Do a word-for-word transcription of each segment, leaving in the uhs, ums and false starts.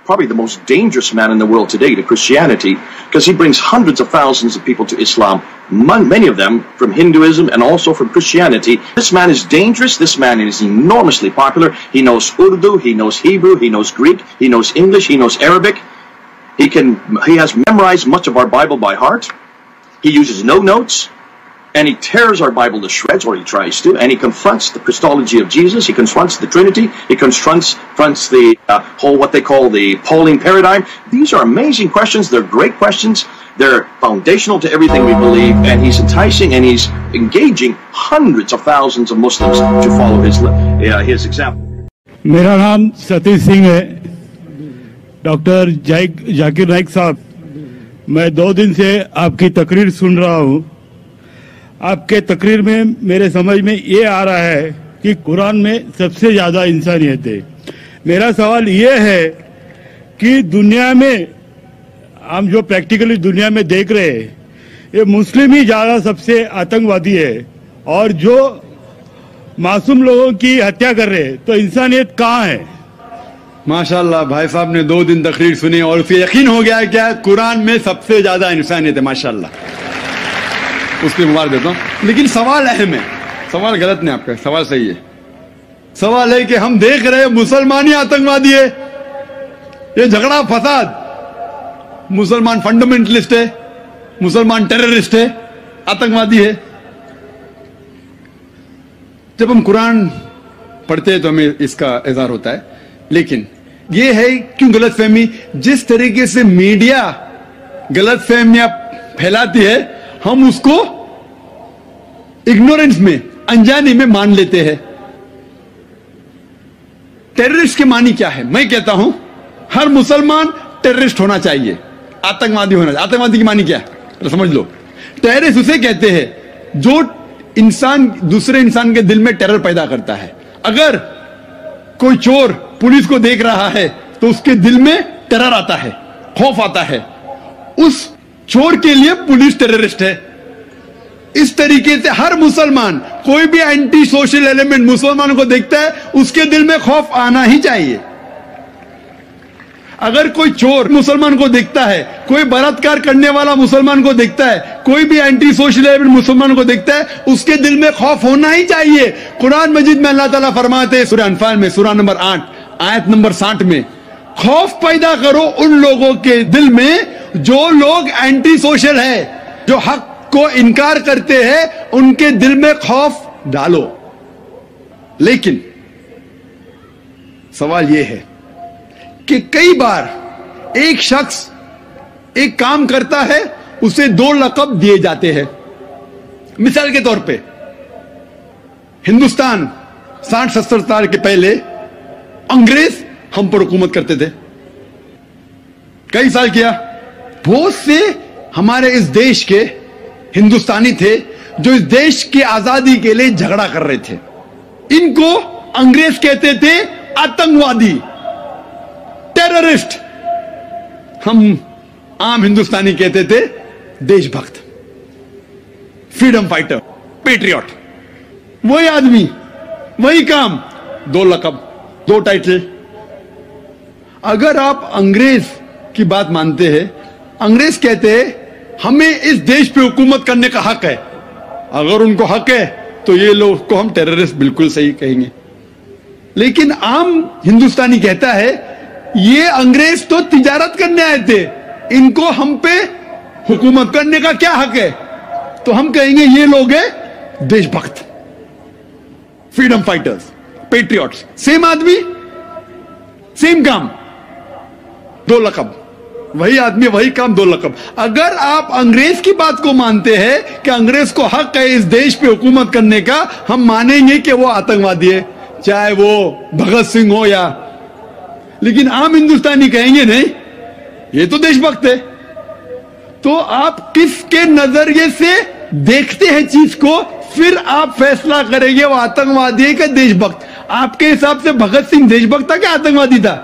probably the most dangerous man in the world today to Christianity, because he brings hundreds of thousands of people to Islam, many of them from Hinduism and also from Christianity. This man is dangerous. This man is enormously popular. He knows Urdu, he knows Hebrew, he knows Greek, he knows English, he knows Arabic. He can, he has memorized much of our Bible by heart. He uses no notes. And he tears our Bible to shreds, or he tries to, and he confronts the Christology of Jesus, he confronts the Trinity, he confronts, confronts the uh, whole, what they call the Pauline paradigm. These are amazing questions, they're great questions, they're foundational to everything we believe, and he's enticing and he's engaging hundreds of thousands of Muslims to follow his, uh, his example. मेरा नाम सतीश सिंह है, doctor Zakir Naik साहब, मैं दो दिन से आपकी तकरीर सुन रहा हूँ। आपके तकरीर में मेरे समझ में ये आ रहा है कि कुरान में सबसे ज्यादा इंसानियत है। मेरा सवाल ये है कि दुनिया में हम जो प्रैक्टिकली दुनिया में देख रहे हैं, ये मुस्लिम ही ज्यादा सबसे आतंकवादी है, और जो मासूम लोगों की हत्या कर रहे हैं, तो इंसानियत कहाँ है? माशाल्लाह, भाई साहब ने दो दिन तकरीर सुनी और उसे यकीन हो गया क्या कुरान में सबसे ज्यादा इंसानियत है। माशाल्लाह, उसकी मुबारक देता हूं। लेकिन सवाल अहम है, सवाल गलत नहीं आपका, सवाल सही है। सवाल है कि हम देख रहे हैं मुसलमान ही आतंकवादी है, ये झगड़ा फसाद, मुसलमान फंडामेंटलिस्ट है, मुसलमान टेररिस्ट है, आतंकवादी है। जब हम कुरान पढ़ते हैं तो हमें इसका इज़हार होता है, लेकिन ये है क्यों गलतफहमी, जिस तरीके से मीडिया गलतफहमियां फैलाती है, हम उसको इग्नोरेंस में, अनजाने में मान लेते हैं। टेररिस्ट के मानी क्या है? मैं कहता हूं हर मुसलमान टेररिस्ट होना चाहिए, आतंकवादी होना चाहिए। आतंकवादी की मानी क्या है तो समझ लो। टेररिस्ट उसे कहते हैं जो इंसान दूसरे इंसान के दिल में टेरर पैदा करता है। अगर कोई चोर पुलिस को देख रहा है तो उसके दिल में टेरर आता है, खौफ आता है, उस चोर के लिए पुलिस टेररिस्ट है। इस तरीके से हर मुसलमान, कोई भी एंटी सोशल एलिमेंट मुसलमानों को देखता है, उसके दिल में खौफ आना ही चाहिए। अगर कोई चोर मुसलमान को देखता है, कोई बलात्कार करने वाला मुसलमान को देखता है, कोई भी एंटी सोशल एलिमेंट मुसलमान को देखता है, उसके दिल में खौफ होना ही चाहिए। कुरान मजीद में अल्लाह ताला फरमाते हैं सूरह अनफाल में, सूरह नंबर आठ आयत नंबर साठ में, खौफ पैदा करो उन लोगों के दिल में जो लोग एंटी सोशल है, जो हक को इनकार करते हैं, उनके दिल में खौफ डालो। लेकिन सवाल यह है कि कई बार एक शख्स एक काम करता है, उसे दो लक़ब दिए जाते हैं। मिसाल के तौर पे हिंदुस्तान साठ सत्तर साल के पहले अंग्रेज हम पर हुकूमत करते थे, कई साल किया। बहुत से हमारे इस देश के हिंदुस्तानी थे जो इस देश की आजादी के लिए झगड़ा कर रहे थे। इनको अंग्रेज कहते थे आतंकवादी, टेररिस्ट। हम आम हिंदुस्तानी कहते थे देशभक्त, फ्रीडम फाइटर, पेट्रियट। वही आदमी, वही काम, दो लक़ब, दो टाइटल। अगर आप अंग्रेज की बात मानते हैं, अंग्रेज कहते हैं हमें इस देश पे हुकूमत करने का हक है। अगर उनको हक है तो ये लोग को हम टेररिस्ट बिल्कुल सही कहेंगे। लेकिन आम हिंदुस्तानी कहता है ये अंग्रेज तो तिजारत करने आए थे, इनको हम पे हुकूमत करने का क्या हक है? तो हम कहेंगे ये लोग हैं देशभक्त, फ्रीडम फाइटर्स, पेट्रियट्स। सेम आदमी, सेम काम, दो लक़ब। वही आदमी, वही काम, दो लक़ब। अगर आप अंग्रेज की बात को मानते हैं कि अंग्रेज को हक है इस देश पे हुकूमत करने का, हम मानेंगे कि वो आतंकवादी है, चाहे वो भगत सिंह हो या। लेकिन आम हिंदुस्तानी कहेंगे नहीं, ये तो देशभक्त है। तो आप किसके नजरिए से देखते हैं चीज को, फिर आप फैसला करेंगे वो आतंकवादी है कि देशभक्त। आपके हिसाब से भगत सिंह देशभक्त था क्या आतंकवादी था?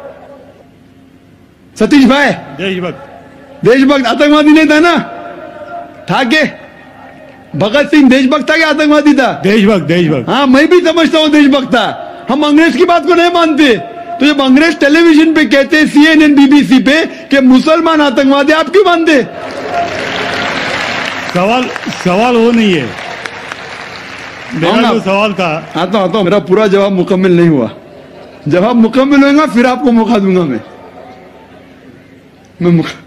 सतीश भाई, देशभक्त। देशभक्त, आतंकवादी नहीं था ना? था के भगत सिंह देशभक्त था क्या आतंकवादी था? देशभक्त, देशभक्त। हाँ, मैं भी समझता हूं देशभक्त था। हम अंग्रेज की बात को नहीं मानते। तो जब अंग्रेज टेलीविजन पे कहते हैं, सीएनएन बीबीसी पे, कि मुसलमान आतंकवादी, आप क्यों मानते? सवाल सवाल वो नहीं है, मेरा जो सवाल था। आता आता हूं, मेरा पूरा जवाब मुकम्मल नहीं हुआ। जवाब मुकम्मल होगा फिर आपको मौका दूंगा मैं मैं मुका...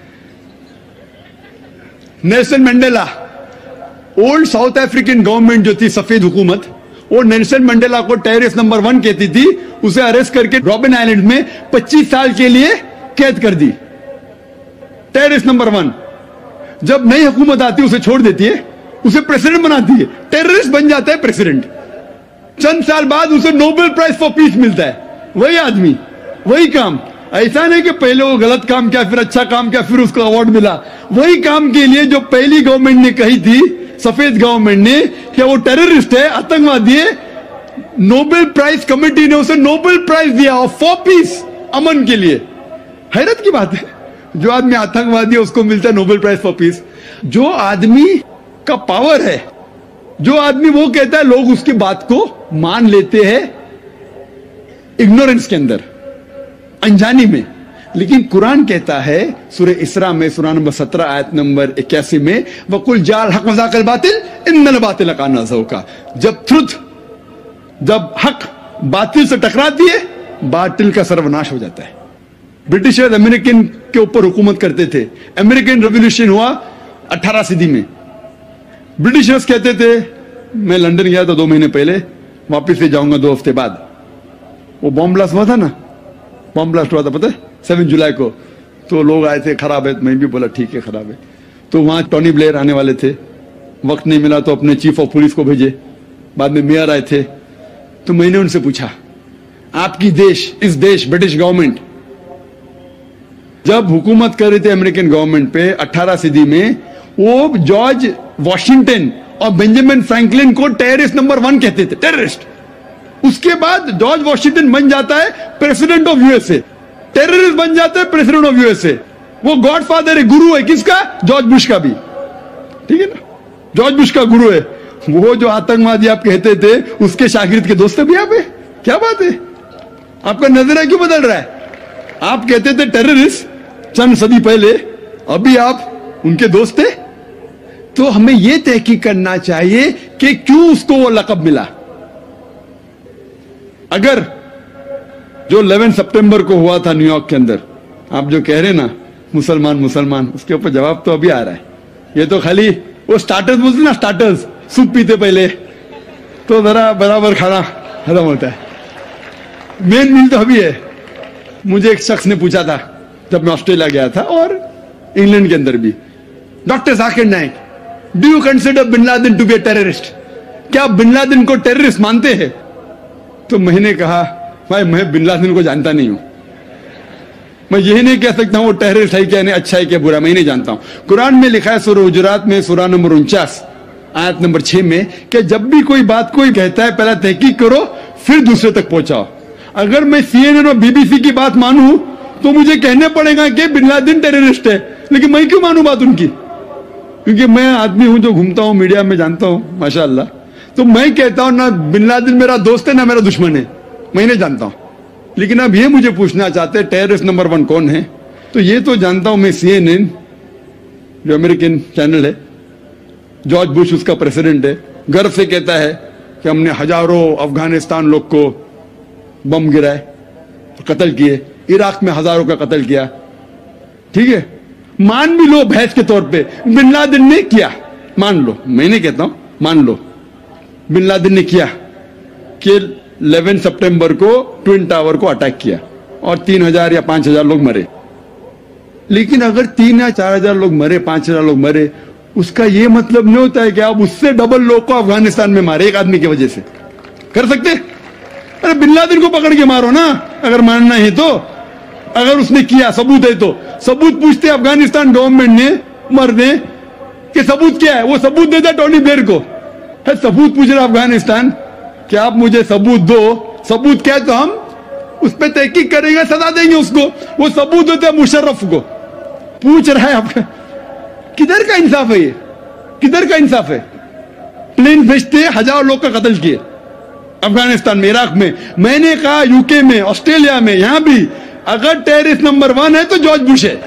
Nelson Mandela, old South African government जो थी, सफेद हुकूमत, वो नेल्सन मंडेला को टेररिस्ट नंबर वन कहती थी। उसे अरेस्ट करके रॉबिन आइलैंड में पच्चीस साल के लिए कैद कर दी। Terrorist number one. जब नई हुकूमत आती है उसे छोड़ देती है, उसे प्रेसिडेंट बनाती है, टेररिस्ट बन जाता है प्रेसिडेंट। चंद साल बाद उसे नोबेल प्राइज फॉर पीस मिलता है। वही आदमी, वही काम। ऐसा नहीं कि पहले वो गलत काम किया, फिर अच्छा काम किया, फिर उसको अवार्ड मिला। वही काम के लिए जो पहली गवर्नमेंट ने कही थी, सफेद गवर्नमेंट ने, कि वो टेररिस्ट है, आतंकवादी है, नोबेल प्राइज कमेटी ने उसे नोबेल प्राइज दिया फॉर पीस, अमन के लिए। हैरत की बात है, जो आदमी आतंकवादी है उसको मिलता है नोबेल प्राइज फॉर पीस। जो आदमी का पावर है, जो आदमी वो कहता है, लोग उसकी बात को मान लेते हैं इग्नोरेंस के अंदर, अनजानी में। लेकिन कुरान कहता है सूरह इसरा में, सूरह नंबर सत्रह आयत नंबर इक्यासी में, वकुल जाल हक मज़ाक़िल बातिल इन्नल बातिल काना ज़हूक़ा। जब ट्रुथ, जब हक बातिल से टकराती है, बातिल का सर्वनाश हो जाता है। ब्रिटिशर्स अमेरिकन के ऊपर हुकूमत करते थे। अमेरिकन रेवोल्यूशन हुआ अठारह सदी में। ब्रिटिशर्स कहते थे, मैं लंदन गया था दो महीने पहले, वापिस से जाऊंगा दो हफ्ते बाद। वो बॉम्ब ब्लास्ट हुआ था ना, बॉम्ब ब्लास्ट हुआ था, पता है, सेवन जुलाई को। तो लोग आए थे, खराब है। मैं भी बोला ठीक है खराब है। तो वहां टोनी ब्लेयर आने वाले थे, वक्त नहीं मिला तो अपने चीफ ऑफ पुलिस को भेजे। बाद में मेयर आए थे। तो मैंने उनसे पूछा, आपकी देश, इस देश ब्रिटिश गवर्नमेंट जब हुकूमत कर रही थी अमेरिकन गवर्नमेंट पे अठारह सदी में, वो जॉर्ज वॉशिंगटन और बेंजामिन फ्रैंकलिन को टेररिस्ट नंबर वन कहते थे, टेररिस्ट। उसके बाद जॉर्ज वॉशिंगटन बन जाता है प्रेसिडेंट ऑफ यूएसए, टेररिस्ट बन जाता है प्रेसिडेंट ऑफ यूएसए। वो गॉडफादर है, गुरु है किसका? जॉर्ज बुश का भी, ठीक है ना, जॉर्ज बुश का गुरु है। वो जो आतंकवादी आप कहते थे, उसके शागिर्द के दोस्त भी आप है। क्या बात है, आपका नजरिया क्यों बदल रहा है? आप कहते थे टेररिस्ट चंद सदी पहले, अभी आप उनके दोस्त थे। तो हमें यह तहकीक करना चाहिए कि क्यों उसको वो लक़ब मिला। अगर जो ग्यारह सितंबर को हुआ था न्यूयॉर्क के अंदर, आप जो कह रहे ना मुसलमान मुसलमान, उसके ऊपर जवाब तो अभी आ रहा है। ये तो खाली वो स्टार्टर्स बोलते ना, स्टार्टर्स, सूप पीते पहले तो जरा बराबर खाना खत्म होता है। मेन मील तो अभी है। मुझे एक शख्स ने पूछा था जब मैं ऑस्ट्रेलिया गया था, और इंग्लैंड के अंदर भी, doctor Zakir Naik, do you consider bin Laden to be a terrorist? क्या आप बिन लादेन को टेररिस्ट मानते हैं? तो मैंने कहा, भाई मैं बिन लादेन को जानता नहीं हूं, मैं यही नहीं कह सकता हूं वो टेररिस्ट है क्या नहीं, अच्छा है क्या बुरा, मैं नहीं जानता हूं। कुरान में लिखा है सूरह हुजुरात में, सूरह नंबर उनचास आयत नंबर छह में, कि जब भी कोई बात कोई कहता है पहले तहकीक करो फिर दूसरे तक पहुंचाओ। अगर मैं सीएनएन और बीबीसी की बात मानूं तो मुझे कहने पड़ेगा कि बिन लादेन टेररिस्ट है, लेकिन मैं क्यों मानूं बात उनकी? क्योंकि मैं आदमी हूं जो घूमता हूं मीडिया में, जानता हूं माशाअल्लाह। तो मैं कहता हूं ना बिन लादेन मेरा दोस्त है ना मेरा दुश्मन है, मैं नहीं जानता हूं। लेकिन अब ये मुझे पूछना चाहते हैं टेररिस्ट नंबर वन कौन है, तो ये तो जानता हूं मैं, सीएनएन जो अमेरिकन चैनल है, जॉर्ज बुश उसका प्रेसिडेंट है, गर्व से कहता है कि हमने हजारों अफगानिस्तान लोग को बम गिराए, कत्ल किए, इराक में हजारों का कत्ल किया। ठीक है, मान भी लो बहस के तौर पे बिन लादेन ने किया, मान लो, मैं नहीं कहता हूं, मान लो बिन लादेन ने किया कि ग्यारह सितंबर को ट्विन टावर को अटैक किया और तीन हजार या पांच हजार लोग मरे। लेकिन अगर तीन या चार हजार लोग मरे, पांच हजार लोग मरे, उसका यह मतलब नहीं होता है कि आप उससे डबल लोग को अफगानिस्तान में मारे एक आदमी की वजह से। कर सकते? अरे बिन लादेन को पकड़ के मारो ना, अगर मानना है तो। अगर उसने किया, सबूत है तो सबूत पूछते अफगानिस्तान गवर्नमेंट ने, मर दे कि सबूत क्या है, वो सबूत देता टोनी ब्लेयर को। है सबूत पूछ रहा अफगानिस्तान कि आप मुझे सबूत दो, सबूत क्या है तो हम उस पर तहकीक करेंगे, सजा देंगे उसको। वो सबूत देते हैं मुशर्रफ को, पूछ रहा है आपका। किधर का इंसाफ है ये? किधर का इंसाफ है? प्लेन भेजते हजार लोग का कत्ल किए, افغانستان میں، عراق میں. میں نے کہا یوکے میں، آسٹریلیا میں، یہاں بھی اگر ٹیررسٹ نمبر ون ہے تو جارج بش ہے.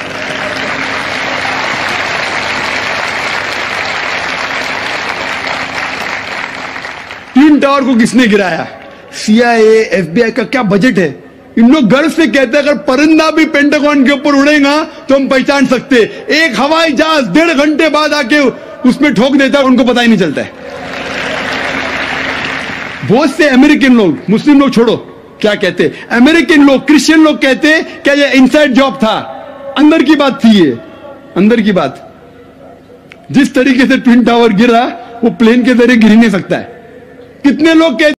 ٹوین ٹاور کو کس نے گرایا؟ سی آئی اے، ایف بی آئی کا کیا بجٹ ہے؟ ان لوگ گھر سے کہتے ہیں اگر پرندہ بھی پینٹاگون کے اوپر اڑے گا تو ہم پہچان سکتے. ایک ہوائی جہاز ڈیڑھ گھنٹے بعد آ کے اس میں ٹھوک دیتا ہے، ان کو پتہ ہی نہیں چلتا ہے. بہت سے امریکن لوگ، مسلم لوگ چھوڑو، کیا کہتے امریکن لوگ، کرسچین لوگ کہتے کہ یہ انسائڈ جاب تھا، اندر کی بات تھی. یہ اندر کی بات. جس طریقے سے ٹوین ٹاور گرا وہ پلین کے ذریعے گر ہی نہیں سکتا ہے. کتنے لوگ کہتے